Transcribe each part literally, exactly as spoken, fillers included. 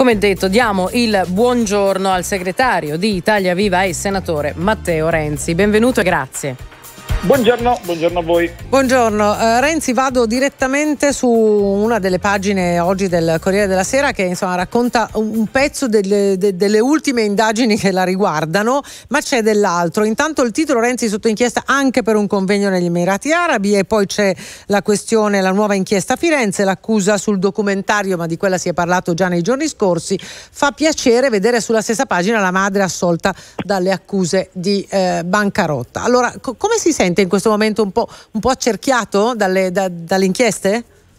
come detto, diamo il buongiorno al segretario di Italia Viva e senatore Matteo Renzi. Benvenuto e grazie. Buongiorno, buongiorno a voi. Buongiorno, uh, Renzi, vado direttamente su una delle pagine oggi del Corriere della Sera che insomma racconta un pezzo delle, de, delle ultime indagini che la riguardano, ma c'è dell'altro. Intanto il titolo: Renzi sotto inchiesta anche per un convegno negli Emirati Arabi, e poi c'è la questione, la nuova inchiesta a Firenze, l'accusa sul documentario, ma di quella si è parlato già nei giorni scorsi. Fa piacere vedere sulla stessa pagina la madre assolta dalle accuse di eh, bancarotta. Allora, co- come si sente in questo momento? Un po', un po' accerchiato dalle, da, dalle inchieste?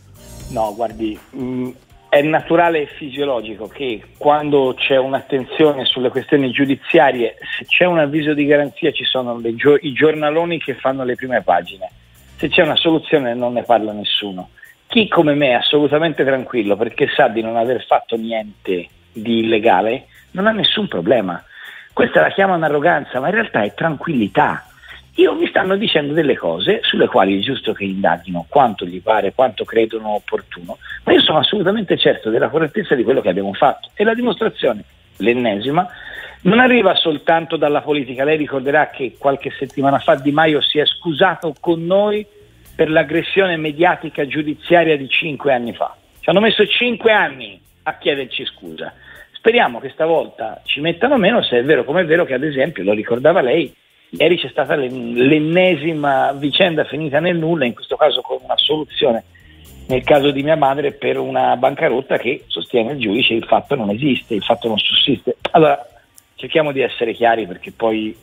No, guardi, mh, è naturale e fisiologico che quando c'è un'attenzione sulle questioni giudiziarie, se c'è un avviso di garanzia ci sono le gio- i giornaloni che fanno le prime pagine. Se c'è una soluzione non ne parla nessuno. Chi come me è assolutamente tranquillo perché sa di non aver fatto niente di illegale non ha nessun problema. Questa la chiamano arroganza, ma in realtà è tranquillità. Io mi stanno dicendo delle cose sulle quali è giusto che indaghino quanto gli pare, quanto credono opportuno, ma io sono assolutamente certo della correttezza di quello che abbiamo fatto, e la dimostrazione, l'ennesima, non arriva soltanto dalla politica. Lei ricorderà che qualche settimana fa Di Maio si è scusato con noi per l'aggressione mediatica giudiziaria di cinque anni fa. Ci hanno messo cinque anni a chiederci scusa. Speriamo che stavolta ci mettano meno, se è vero come è vero che, ad esempio, lo ricordava lei, ieri c'è stata l'ennesima vicenda finita nel nulla, in questo caso con una soluzione nel caso di mia madre per una bancarotta che, sostiene il giudice, il fatto non esiste, il fatto non sussiste. Allora cerchiamo di essere chiari, perché poi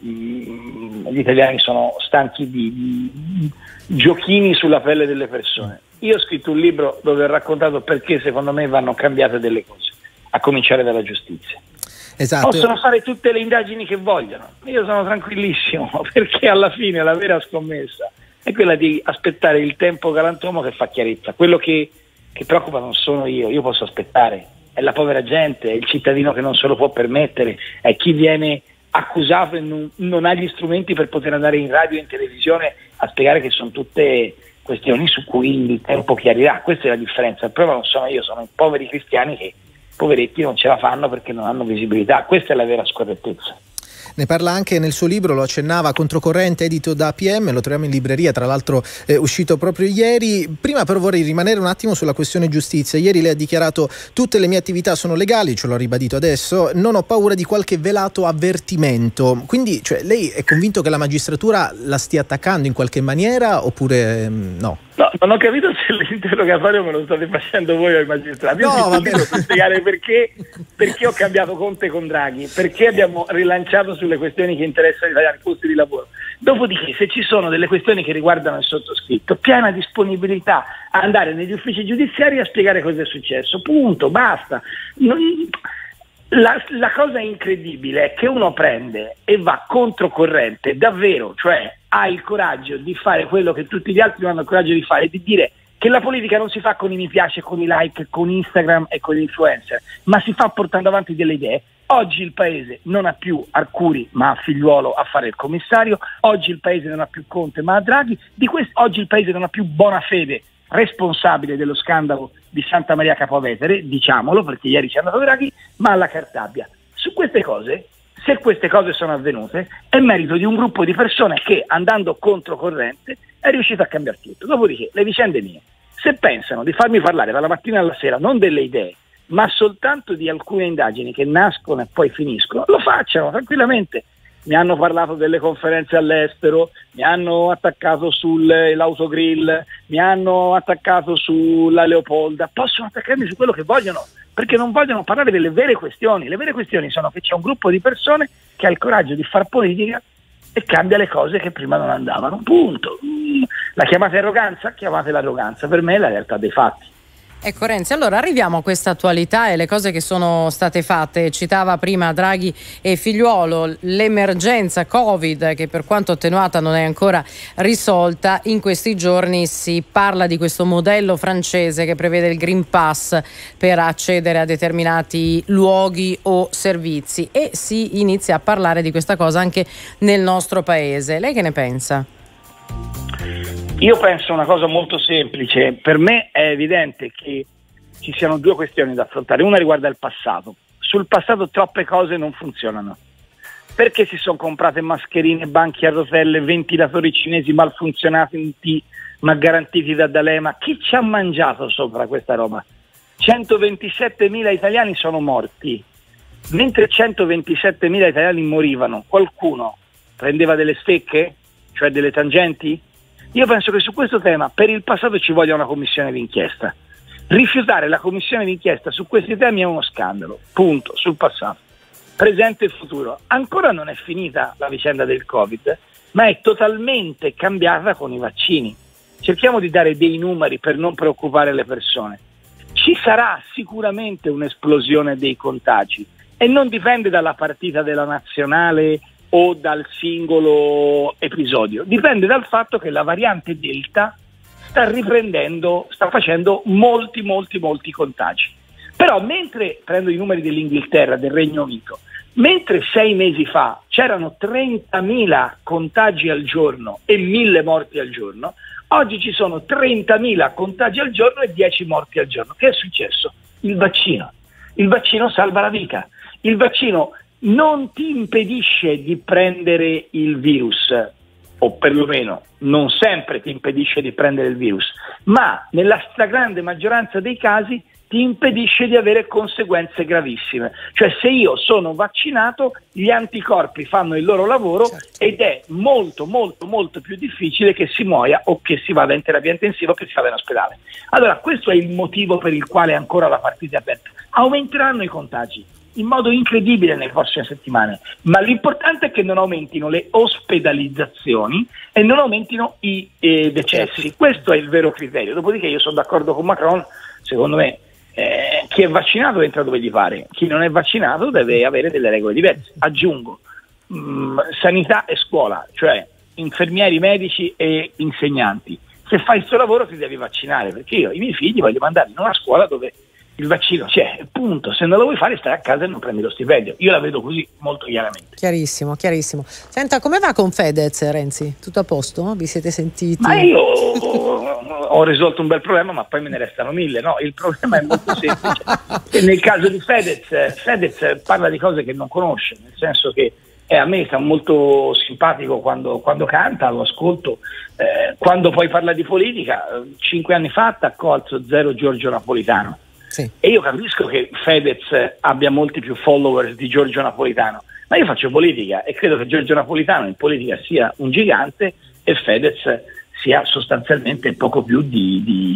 mh, gli italiani sono stanchi di, di giochini sulla pelle delle persone. Io ho scritto un libro dove ho raccontato perché secondo me vanno cambiate delle cose, a cominciare dalla giustizia. Esatto. Possono fare tutte le indagini che vogliono, io sono tranquillissimo, perché alla fine la vera scommessa è quella di aspettare il tempo galantuomo che fa chiarezza. Quello che, che preoccupa non sono io, io posso aspettare, è la povera gente, è il cittadino che non se lo può permettere, è chi viene accusato e non, non ha gli strumenti per poter andare in radio e in televisione a spiegare che sono tutte questioni su cui il tempo chiarirà. Questa è la differenza. Il problema non sono io, sono i poveri cristiani che, poveretti, non ce la fanno perché non hanno visibilità. Questa è la vera scorrettezza. Ne parla anche nel suo libro, lo accennava, Controcorrente, edito da A P M, lo troviamo in libreria, tra l'altro è uscito proprio ieri. Prima però vorrei rimanere un attimo sulla questione giustizia. Ieri lei ha dichiarato: tutte le mie attività sono legali, ce l'ho ribadito adesso, non ho paura di qualche velato avvertimento. Quindi, cioè, lei è convinto che la magistratura la stia attaccando in qualche maniera oppure ehm, no? No, non ho capito se l'interrogatorio me lo state facendo voi o i magistrati. Io No, ho per spiegare perché, perché ho cambiato Conte con Draghi, perché abbiamo rilanciato sulle questioni che interessano gli italiani, posti di lavoro. Dopodiché, se ci sono delle questioni che riguardano il sottoscritto, piena disponibilità a andare negli uffici giudiziari a spiegare cosa è successo. Punto, basta. Non... La, la cosa incredibile è che uno prende e va controcorrente, davvero, cioè ha il coraggio di fare quello che tutti gli altri non hanno il coraggio di fare, di dire che la politica non si fa con i mi piace, con i like, con Instagram e con gli influencer, ma si fa portando avanti delle idee. Oggi il paese non ha più Arcuri ma ha Figliuolo a fare il commissario, oggi il paese non ha più Conte ma ha Draghi, di questo, oggi il paese non ha più Bonafede, responsabile dello scandalo di Santa Maria Capua Vetere, diciamolo perché ieri ci è andato Draghi, ma alla Cartabia. Su queste cose, se queste cose sono avvenute, è merito di un gruppo di persone che, andando controcorrente, è riuscito a cambiare tutto. Dopodiché, le vicende mie, se pensano di farmi parlare dalla mattina alla sera non delle idee, ma soltanto di alcune indagini che nascono e poi finiscono, lo facciano tranquillamente. Mi hanno parlato delle conferenze all'estero, mi hanno attaccato sull'autogrill, mi hanno attaccato sulla Leopolda, possono attaccarmi su quello che vogliono, perché non vogliono parlare delle vere questioni. Le vere questioni sono che c'è un gruppo di persone che ha il coraggio di far politica e cambia le cose che prima non andavano, punto. La chiamate arroganza? Chiamate l'arroganza, per me è la realtà dei fatti. Ecco Renzi, allora arriviamo a questa attualità e le cose che sono state fatte. Citava prima Draghi e Figliuolo, l'emergenza Covid che per quanto attenuata non è ancora risolta. In questi giorni si parla di questo modello francese che prevede il Green Pass per accedere a determinati luoghi o servizi e si inizia a parlare di questa cosa anche nel nostro paese. Lei che ne pensa? Io penso una cosa molto semplice. Per me è evidente che ci siano due questioni da affrontare. Una riguarda il passato. Sul passato troppe cose non funzionano. Perché si sono comprate mascherine, banchi a rotelle, ventilatori cinesi malfunzionati ma garantiti da D'Alema? Chi ci ha mangiato sopra questa roba? centoventisettemila italiani sono morti. Mentre centoventisettemila italiani morivano, qualcuno prendeva delle stecche, cioè delle tangenti? Io penso che su questo tema per il passato ci voglia una commissione d'inchiesta. Rifiutare la commissione d'inchiesta su questi temi è uno scandalo, punto, sul passato. Presente e futuro. Ancora non è finita la vicenda del Covid, ma è totalmente cambiata con i vaccini. Cerchiamo di dare dei numeri per non preoccupare le persone. Ci sarà sicuramente un'esplosione dei contagi e non dipende dalla partita della nazionale o dal singolo episodio, dipende dal fatto che la variante Delta sta riprendendo, sta facendo molti molti molti contagi. Però mentre, prendo i numeri dell'Inghilterra, del Regno Unito, mentre sei mesi fa c'erano trentamila contagi al giorno e mille morti al giorno, oggi ci sono trentamila contagi al giorno e dieci morti al giorno. Che è successo? Il vaccino. Il vaccino salva la vita. Il vaccino non ti impedisce di prendere il virus, o perlomeno non sempre ti impedisce di prendere il virus, ma nella stragrande maggioranza dei casi ti impedisce di avere conseguenze gravissime. Cioè, se io sono vaccinato, gli anticorpi fanno il loro lavoro, certo, ed è molto molto molto più difficile che si muoia o che si vada in terapia intensiva o che si vada in ospedale. Allora, questo è il motivo per il quale ancora la partita è aperta. Aumenteranno i contagi in modo incredibile nelle prossime settimane, ma l'importante è che non aumentino le ospedalizzazioni e non aumentino i eh, decessi. Questo è il vero criterio. Dopodiché io sono d'accordo con Macron, secondo me eh, chi è vaccinato entra dove gli pare, chi non è vaccinato deve avere delle regole diverse. Aggiungo mh, sanità e scuola, cioè infermieri, medici e insegnanti. Se fai il suo lavoro ti devi vaccinare, perché io i miei figli voglio mandarli in una scuola dove il vaccino c'è, punto. Se non lo vuoi fare stai a casa e non prendi lo stipendio. Io la vedo così molto chiaramente. Chiarissimo, chiarissimo. Senta, come va con Fedez, Renzi? Tutto a posto? Vi siete sentiti? Ma io ho risolto un bel problema, ma poi me ne restano mille. No, il problema è molto semplice. E nel caso di Fedez, Fedez parla di cose che non conosce, nel senso che eh, a me sta molto simpatico quando, quando canta, lo ascolto. Eh, quando poi parla di politica, eh, cinque anni fa attaccò al suo zero Giorgio Napolitano. Sì. E io capisco che Fedez abbia molti più follower di Giorgio Napolitano, ma io faccio politica e credo che Giorgio Napolitano in politica sia un gigante e Fedez sia sostanzialmente poco più di, di,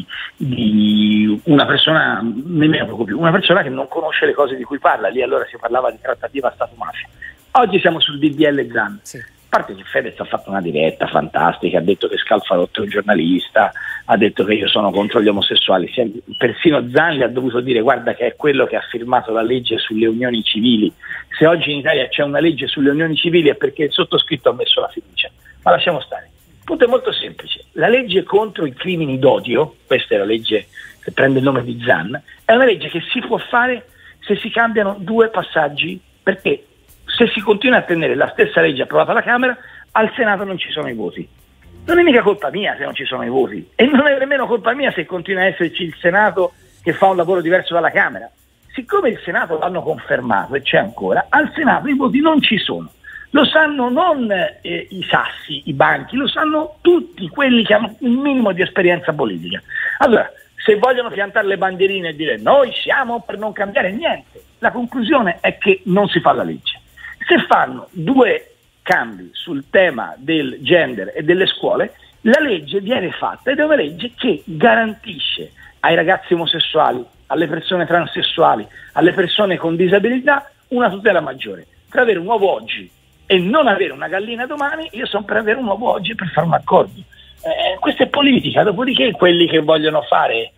di una persona, nemmeno poco più, una persona che non conosce le cose di cui parla. Lì allora si parlava di trattativa Stato-mafia. Oggi siamo sul D D L Zan. Sì. A parte che Fedez ha fatto una diretta fantastica, ha detto che Scalfarotto è un giornalista, ha detto che io sono contro gli omosessuali, persino Zan gli ha dovuto dire guarda che è quello che ha firmato la legge sulle unioni civili. Se oggi in Italia c'è una legge sulle unioni civili è perché il sottoscritto ha messo la fiducia, ma lasciamo stare. Il punto è molto semplice: la legge contro i crimini d'odio, questa è la legge che prende il nome di Zan, è una legge che si può fare se si cambiano due passaggi, perché se si continua a tenere la stessa legge approvata alla Camera, al Senato non ci sono i voti. Non è mica colpa mia se non ci sono i voti, e non è nemmeno colpa mia se continua a esserci il Senato che fa un lavoro diverso dalla Camera. Siccome il Senato l'hanno confermato e c'è ancora, al Senato i voti non ci sono. Lo sanno non eh, i sassi, i banchi, lo sanno tutti quelli che hanno un minimo di esperienza politica. Allora, se vogliono piantare le bandierine e dire noi siamo per non cambiare niente, la conclusione è che non si fa la legge. Se fanno due cambi sul tema del gender e delle scuole, la legge viene fatta ed è una legge che garantisce ai ragazzi omosessuali, alle persone transessuali, alle persone con disabilità una tutela maggiore. Per avere un uovo oggi e non avere una gallina domani, io sono per avere un uovo oggi per fare un accordo. Eh, questa è politica. Dopodiché quelli che vogliono fare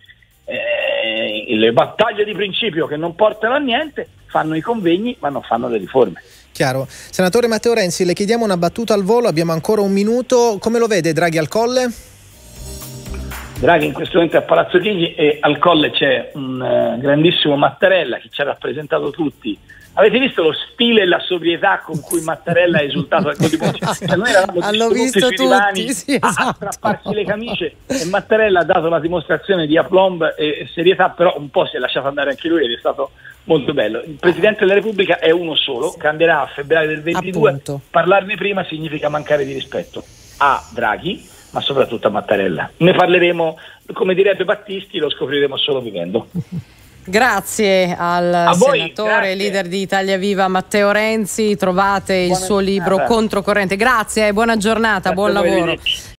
eh, le battaglie di principio che non portano a niente fanno i convegni ma non fanno le riforme. Chiaro. Senatore Matteo Renzi, le chiediamo una battuta al volo, abbiamo ancora un minuto. Come lo vede Draghi al Colle? Draghi in questo momento è a Palazzo Chigi e al Colle c'è un uh, grandissimo Mattarella che ci ha rappresentato tutti. Avete visto lo stile e la sobrietà con cui Mattarella ha esultato al gol di Bonucci? Cioè, noi eravamo Hanno visto sui tutti, divani sì, esatto. a strapparsi le camicie e Mattarella ha dato la dimostrazione di aplomb e serietà, però un po' si è lasciato andare anche lui ed è stato molto bello. Il Presidente della Repubblica è uno solo, cambierà a febbraio del ventidue. Appunto. Parlarne prima significa mancare di rispetto a Draghi, ma soprattutto a Mattarella. Ne parleremo, come direbbe Battisti, lo scopriremo solo vivendo. Grazie al A voi, senatore, grazie. leader di Italia Viva Matteo Renzi. Trovate il Buona suo libro giornata. Controcorrente. Grazie e buona giornata, Grazie buon a voi, lavoro. Lili.